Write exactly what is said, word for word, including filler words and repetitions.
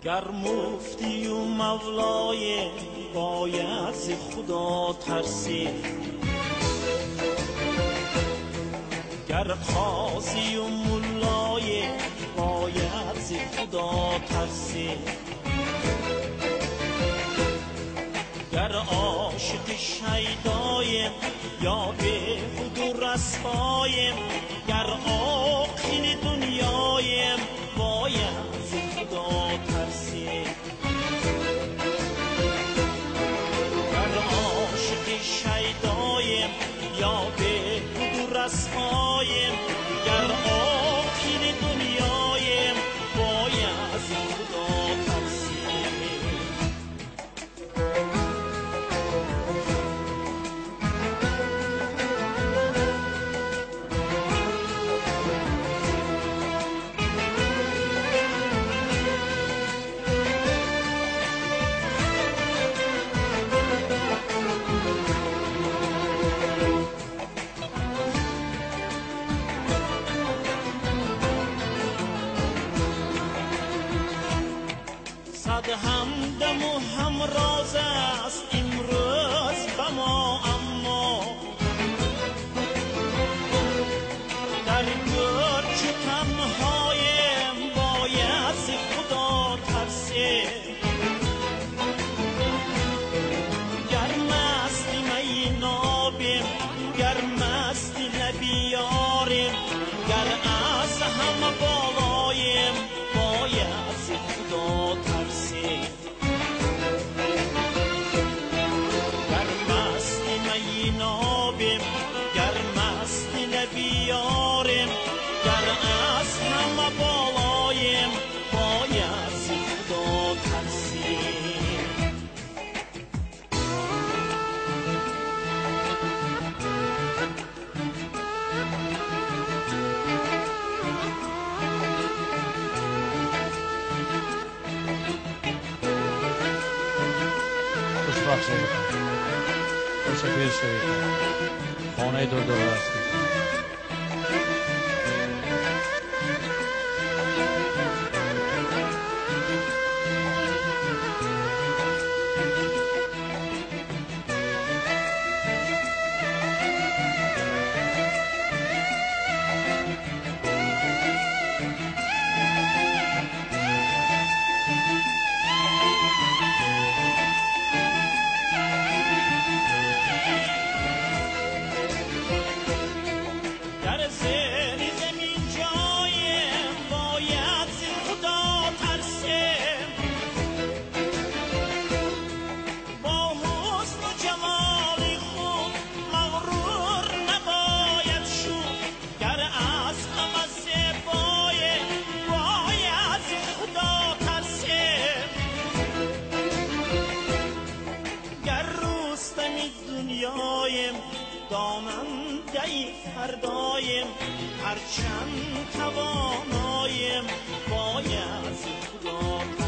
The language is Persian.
گر مفتی و مولای باید ز خدا ترسی، گر قاضی و مولای باید ز خدا ترسی، گر عاشق شیدایم یا به خود و رسوایم، گر عاقل دنیایم باید ز خدا ترسی، گر عاشق شیدایم یا به خود و رسوایم، گر عاقل دنیایم باید ز خدا ترسی. صد همدم و همراز است امروز به ما، اما در گور چو تنهایم باید ز خدا ترسی، گر مست می نابیم گر مست نبیاریم، گر از همه بالایم باید ز خدا ترسی، گر مست می نابیم گر مست نبیاریم، گر از همه بالایم باید ز خدا ترسی. خوشبخت شوید، خوشبخت شوید، خانه دور دور هستید. دنیایم دامنده فردایم، هرچند توانایم باید ز خدا